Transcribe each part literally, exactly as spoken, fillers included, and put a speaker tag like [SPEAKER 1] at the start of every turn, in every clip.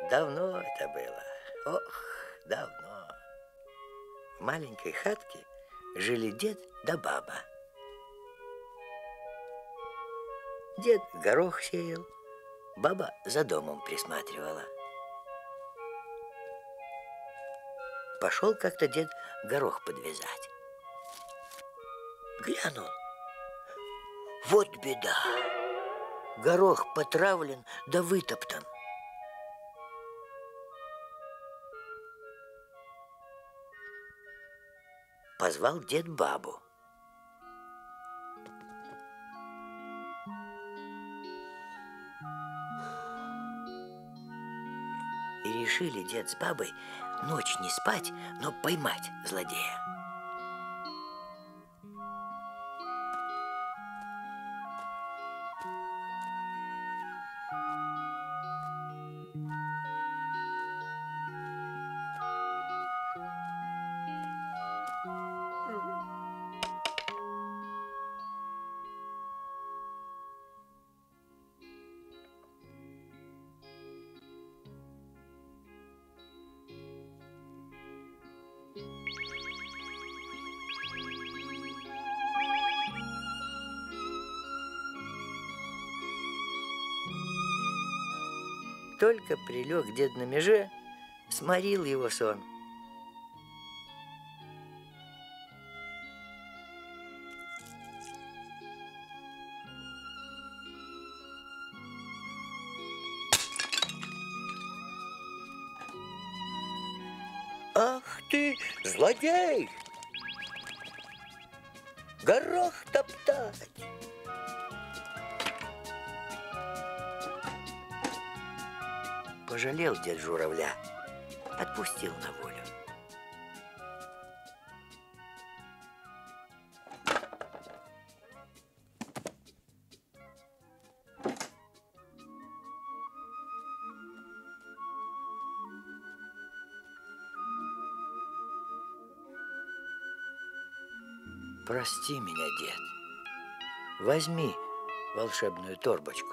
[SPEAKER 1] Давно это было. Ох, давно. В маленькой хатке жили дед да баба. Дед горох сеял, баба за домом присматривала. Пошел как-то дед горох подвязать. Глянул. Вот беда. Горох потравлен да вытоптан. Позвал дед бабу. И решили дед с бабой ночь не спать, но поймать злодея. Только прилег дед на меже, сморил его сон. Ах ты, злодей! Горох топтать! Пожалел дед журавля, отпустил на волю. Прости меня, дед. Возьми волшебную торбочку.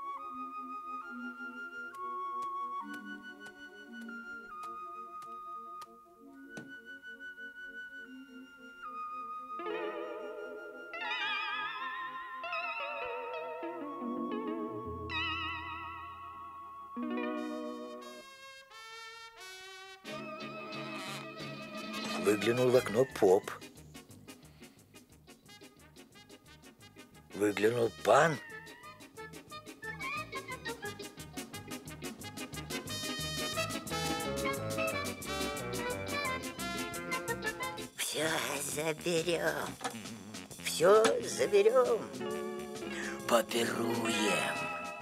[SPEAKER 1] Выглянул в окно поп. Выглянул пан. Все заберем, все заберем, попируем.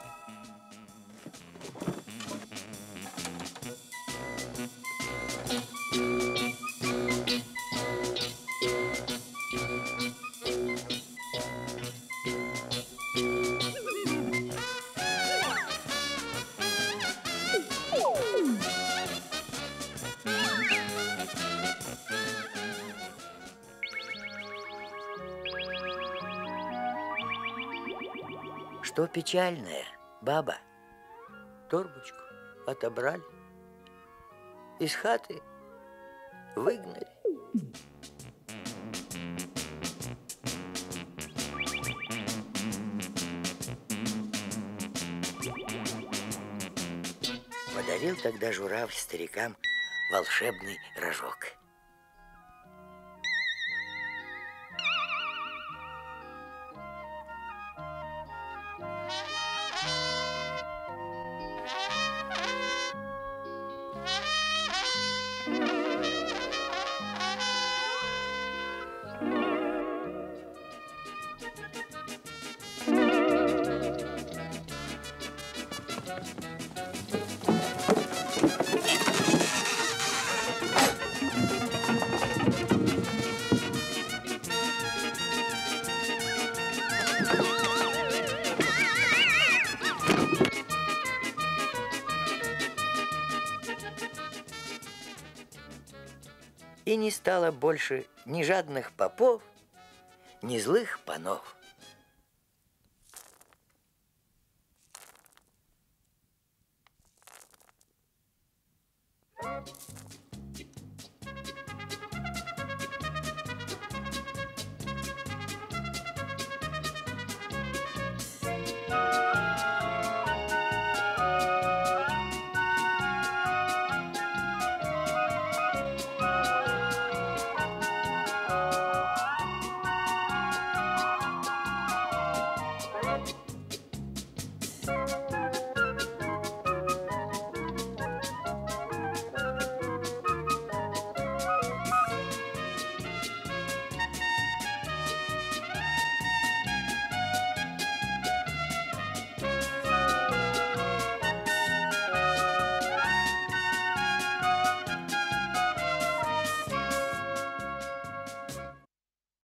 [SPEAKER 1] Что печальное, баба? Торбочку отобрали, из хаты выгнали. Подарил тогда журавль старикам волшебный рожок. И не стало больше ни жадных попов, ни злых панов.